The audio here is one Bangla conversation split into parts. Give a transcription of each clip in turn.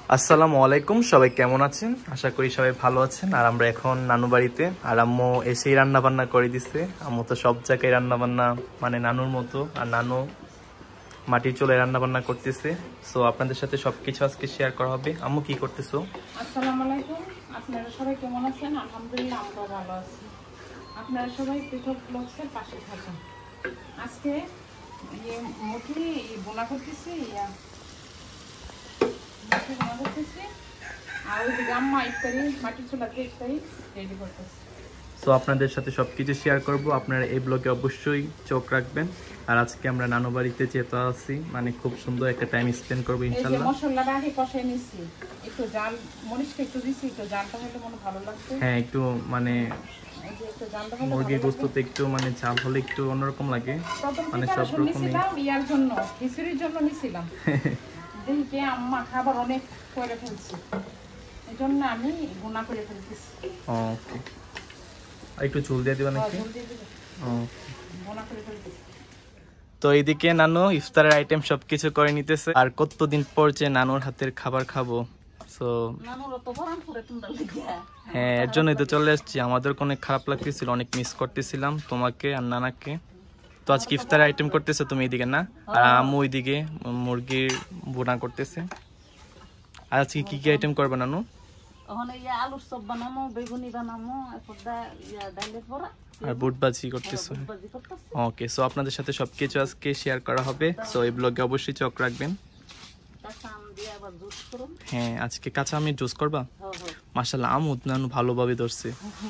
আসসালামু আলাইকুম, সবাই কেমন আছেন? আশা করি সবাই ভালো আছেন। আর আমরা এখন নানু বাড়িতে, আর আম্মু এসেই রান্না বান্না করে দিছে। আম্মু তো সব জায়গায় রান্না বান্না মানে নানুর মতো, আর নানু মাটির চুলে রান্না বান্না করতেছে। সো আপনাদের সাথে সবকিছু আজকে শেয়ার করা হবে। আম্মু কি করতেছো? আসসালামু আলাইকুম, আপনারা সবাই কেমন আছেন? আলহামদুলিল্লাহ আমরা ভালো আছি। আপনারা সবাই পৃথক ব্লগসের পাশে থাকুন। আজকে মুঠি বোনা করতেছি, আর ওই আম্মা ইফতারি মাটির চুলাতে ইফতারি রেডি করতেছি। সো আপনাদের সাথে সবকিছু শেয়ার করব, আপনারা এই ব্লগে অবশ্যই চোখ রাখবেন। আর আজকে আমরা নানু বাড়িতে যেতে আছি, মানে খুব সুন্দর একটা টাইম স্পেন্ড করবো ইনশাআল্লাহ। এই যে মশলাটা আগে কষাই নিছি, একটু জাল মরিচটা একটু দিছি, একটু জালটা হলে মনে ভালো লাগবে। হ্যাঁ, একটু মানে মুরগির গোশততে একটু মানে ঝাল হলে একটু অন্যরকম লাগে, মানে সব রকমই। ইয়ার জন্য খিচুড়ির জন্য নিছিলাম, দেখি আম্মা খাবার অনেক করে ফেলছি, এই জন্য আমি বোনা করে ফেলতেছি। ওকে, আর একটু ঝোল দিয়ে দিবা নাকি? বোনা করে ফেলতেছি। তো এইদিকে নানু ইফতারের আইটেম সবকিছু করে নিতেছে, আর কতদিন পর যে নানুর হাতের খাবার খাবো। সো হ্যাঁ, এর জন্যই তো চলে আসছি। আমাদের অনেক খারাপ লাগতেছিল, অনেক মিস করতেছিলাম তোমাকে আর নানাকে। তো আজকে ইফতারের আইটেম করতেছে তুমি এইদিকে না, আর আম্মু ওইদিকে মুরগির বোনা করতেছে। আর আজকে কি কি আইটেম করবে নানু? আলুর চপ বানামো, বেগুনি বানামো, ডালের বড়া আর বুট ভাজি করতেছো। ওকে, সো আপনাদের সাথে সবকিছু আজকে শেয়ার করা হবে। সো এই ব্লগে অবশ্যই চোখ রাখবেন। হ্যাঁ, আজকে কাঁচা আমের জুস করবা? মাশাআল্লাহ, আম নানু ভালোভাবে ধরছে।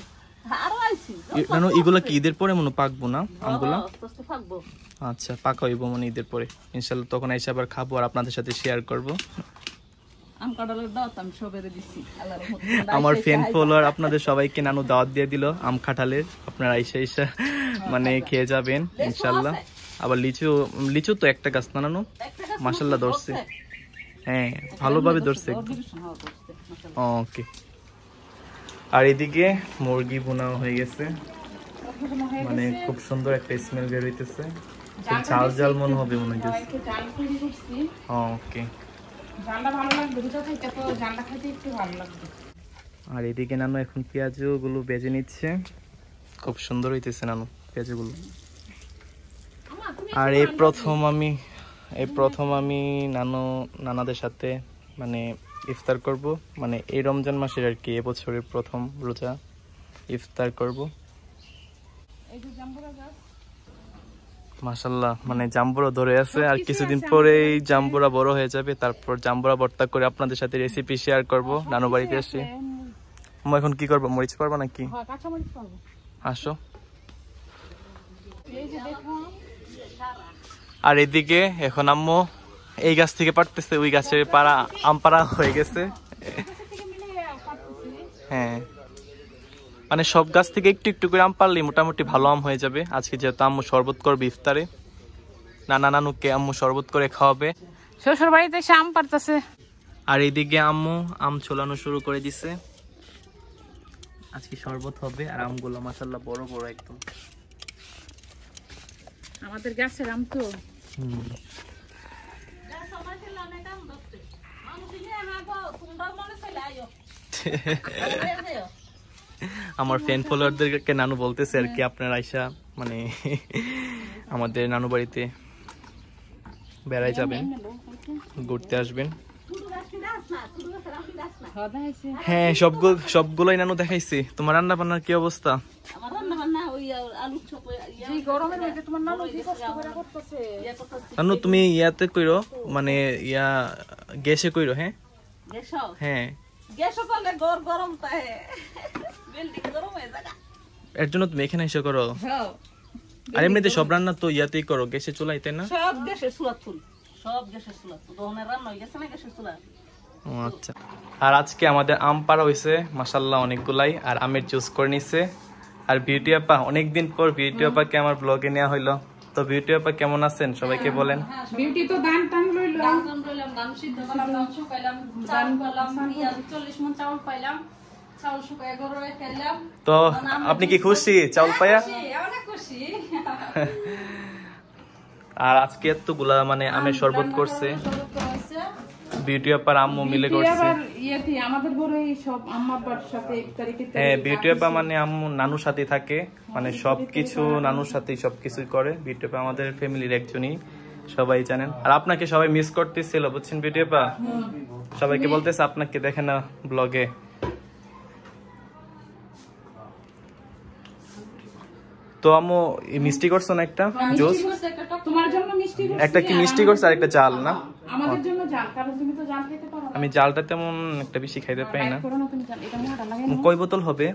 নানু এগুলা কি ঈদের পরে মনে পাকবো না আমগুলা? আচ্ছা, পাকা হইব মানে ঈদের পরে ইনশাআল্লাহ। তখন এসে আবার খাবো আর আপনাদের সাথে শেয়ার করবো। আমার ফ্যান ফলোয়ার আপনাদের সবাইকে নানু দাওয়াত দিয়ে দিল আম কাঁঠালের। আপনারা আইসা মানে খেয়ে যাবেন ইনশাআল্লাহ। আবার লিচু তো একটা গাছ না নানু? মাশাআল্লাহ ধরছে, হ্যাঁ ভালোভাবে ধরছে। ওকে, আর এদিকে মুরগি বোনা হয়ে গেছে, মানে খুব সুন্দর একটা স্মেল বের হইতেছে। ঝাল ঝাল মনে হবে মনে হচ্ছে। ওকে, আর এদিকে নানু এখন পেঁয়াজু গুলো বেজে নিচ্ছে, খুব সুন্দর হইতেছে নানু পেঁয়াজু গুলো। আর এই প্রথম আমি নানাদের সাথে মানে ইফতার করব, মানে এই রমজান মাসের আর কি এবছরের প্রথম রোজা ইফতার করব। মাশাআল্লাহ, মানে জাম্বুরা ধরে আছে, আর কিছুদিন পরেই জাম্বুরা বড় হয়ে যাবে। তারপর জাম্বুরা ভর্তা করে আপনাদের সাথে রেসিপি শেয়ার করব নানু বাড়িতে এসে। এখন কি করবো, মরিচ পারবা নাকি? আসো। আর এদিকে এখন আম্মু এই গাছ থেকে পারতেছে, ওই গাছের আম পাড়া হয়ে গেছে। হ্যাঁ, মানে সব গাছ থেকে একটু একটু করে আম পারলে মোটামুটি ভালো আম হয়ে যাবে। আজকে যেহেতু আম্মু শরবত করবে ইফতারে, নানুকে আম্মু শরবত করে খাওয়াবে। শ্বশুর বাড়িতে এসে আম পারতেছে। আর এইদিকে আম্মু আম ছোলানো শুরু করে দিছে। আজকে শরবত হবে, আর আমগুলো মাশাআল্লাহ বড় বড় একদম, আমাদের গাছের আম তো। আমার ফ্যান ফলোয়ারদেরকে নানু বলতেছে আর কি, আপনার আয়সা মানে আমাদের নানু বাড়িতে বেড়াই যাবেন, ঘুরতে আসবেন। হ্যাঁ, সবগুলোই নানু দেখাইছি। তোমার রান্না বান্নার কি অবস্থা? নানু তুমি ইয়াতে কইরো, মানে গ্যাসে কইরো। হ্যাঁ হ্যাঁ, এর জন্য তুমি এখানে এসে করো। আর এমনিতে সব রান্না তো ইয়াতেই করো, গ্যাসে চুলাইতে না? আচ্ছা। আর আজকে আমাদের আম পাড়া হয়েছে মাশাআল্লাহ অনেকগুলাই, আর আমের জুস করে নিছে। আর বিউটি আপা, অনেকদিন পর বিউটি আপাকে আমার ব্লগে নেওয়া হইলো। তো বিউটি আপা কেমন আছেন সবাইকে বলেন। বিউটি তো দান টান লইলো, দান সিদ্ধ করলাম, মাংস পাইলাম, চাল পাইলাম, 40 মণ চাউল পাইলাম, চাউল শুকায় গরমে খেলাম। তো আপনি কি খুশি চাউল পায়া? অনেক খুশি। আর আজকে এতগুলা মানে আমের শরবত করছে। বিউটি আপার আম্মু মিলে বিউটি করছে। আবার ইয়েতে আমাদের ঘরে সব আম্মা আব্বার সাথে ইফতারিতে হ্যাঁ, বিউটি আপা মানে আম্মু নানুর সাথে থাকে, মানে সবকিছু নানুর সাথেই সবকিছু করে। বিউটি আপা আমাদের ফ্যামিলির একজনই, সবাই জানেন। আর আপনাকে সবাই মিস করতেছিল বুঝছেন বিউটি আপা, সবাইকে বলতেছে আপনাকে দেখে না ব্লগে। তো আম্মু মিষ্টি করছো না একটা জুস, তোমার জন্য মিষ্টি করছি, একটা কি মিষ্টি করছে আর একটা জাল না? আমাদের জন্য জাল, কারণ তুমি তো জাল খেতে পারো না। আমি জালটা তেমন একটা বেশি খাইতে পারি না। করো না তুমি জাল, এটা মোটা লাগে না। কয় বোতল হবে?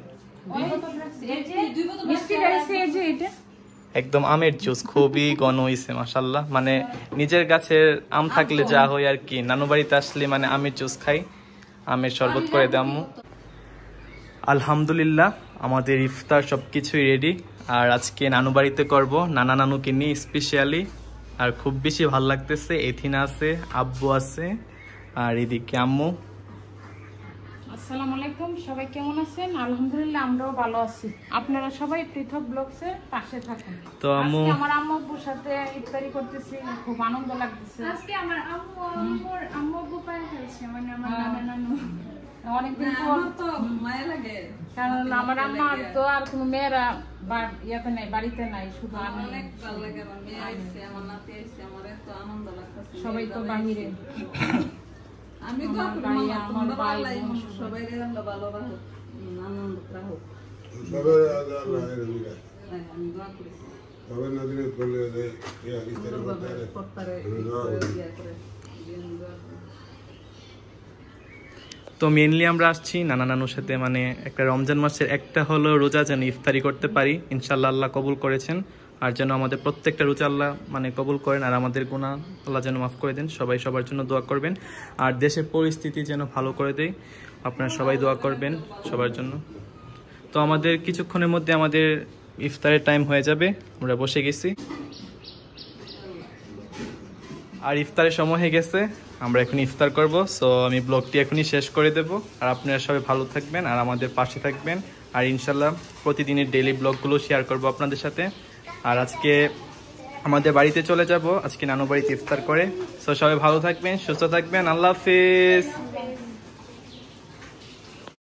মিষ্টি গাইছে এই যে এটা একদম আমের জুস, খুবই ঘন হয়েছে মাশাল্লাহ। মানে নিজের গাছের আম থাকলে যা হয় আর কি, নানু বাড়িতে আসলে মানে আমের জুস খাই, আমের শরবত করে দেয় আম্মু। আলহামদুলিল্লাহ আমাদের ইফতার সবকিছুই রেডি। আর আজকে নানু বাড়িতে করব, নানা নানুকে নিয়ে স্পেশালি। আর খুব বেশি ভালো লাগতেছে, এথিনা আছে, আব্বু আছে, আর এদিকে আম্মু। আসসালামু আলাইকুম, সবাই কেমন আছেন? আলহামদুলিল্লাহ আমরাও ভালো আছি। আপনারা সবাই পৃথক ব্লগসের পাশে থাকুন। তো আম্মু আজকে আমার আম্মু আব্বুর সাথে ইফতারি করতেছি, খুব আনন্দ লাগতেছে। আজকে আমার আম্মু আব্বু পায়ে ফেলছে, মানে আমার নানা নানু। অনেকদিন পর, তো মায়া লাগে, কারণ আমার আম্মার তো আর কোনো মেয়েরা ইয়াতে নাই, বাড়িতে নাই, শুধু আমি। অনেক ভালো লাগে। আমার মেয়ে আইছে, আমার নাতি আইছে, আমার এত আনন্দ লাগতেছে। সবাই তো বাহিরে। আমি তো আমার ভাই, আমার ভাই বোন সবাই আল্লাহ ভালো রাখো, আনন্দ রাখো। সবাই আল্লাহ রবিরা আমি দোয়া করি সবাই নদীর করলে ইয়া ইস্তারি করতে পত্তারে ইয়া করে দোয়া করি। তো মেইনলি আমরা আসছি নানা নানুর সাথে, মানে একটা রমজান মাসের একটা হলো রোজা যেন ইফতারি করতে পারি, ইনশাল্লাহ আল্লাহ কবুল করেছেন। আর যেন আমাদের প্রত্যেকটা রোজা আল্লাহ মানে কবুল করেন, আর আমাদের গুনাহ আল্লাহ যেন মাফ করে দেন। সবাই সবার জন্য দোয়া করবেন, আর দেশের পরিস্থিতি যেন ভালো করে দেয়, আপনারা সবাই দোয়া করবেন সবার জন্য। তো আমাদের কিছুক্ষণের মধ্যে আমাদের ইফতারের টাইম হয়ে যাবে, আমরা বসে গেছি। আর ইফতারের সময় হয়ে গেছে, আমরা এখন ইফতার করব। সো আমি ব্লগটি এখনই শেষ করে দেব। আর আপনারা সবাই ভালো থাকবেন আর আমাদের পাশে থাকবেন, আর ইনশাল্লাহ প্রতিদিনের ডেইলি ব্লগগুলো শেয়ার করব আপনাদের সাথে। আর আজকে আমাদের বাড়িতে চলে যাব, আজকে নানু বাড়িতে ইফতার করে। সো সবাই ভালো থাকবেন, সুস্থ থাকবেন, আল্লাহ হাফেজ।